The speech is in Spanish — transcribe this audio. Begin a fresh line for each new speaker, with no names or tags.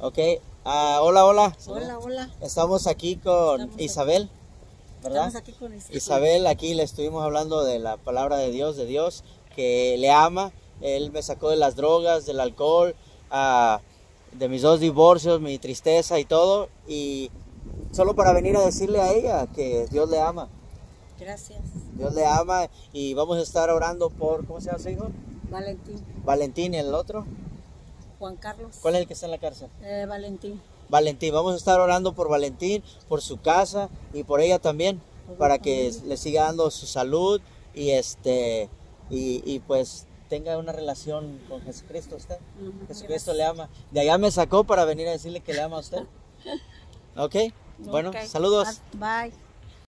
Ok, hola, hola.
Hola, hola.
Estamos aquí con Isabel, ¿verdad?
Estamos aquí con
Isabel, aquí le estuvimos hablando de la palabra de Dios que le ama. Él me sacó de las drogas, del alcohol, de mis 2 divorcios, mi tristeza y todo. Y solo para venir a decirle a ella que Dios le ama.
Gracias.
Dios le ama y vamos a estar orando por, ¿cómo se llama su hijo?
Valentín.
Valentín, y el otro.
Juan Carlos.
¿Cuál es el que está en la cárcel?
Valentín.
Valentín, vamos a estar orando por Valentín, por su casa y por ella también, para que le siga dando su salud y y pues tenga una relación con Jesucristo usted. Jesucristo le ama. De allá me sacó para venir a decirle que le ama a usted. Ok, bueno,
Okay.
saludos.
Bye.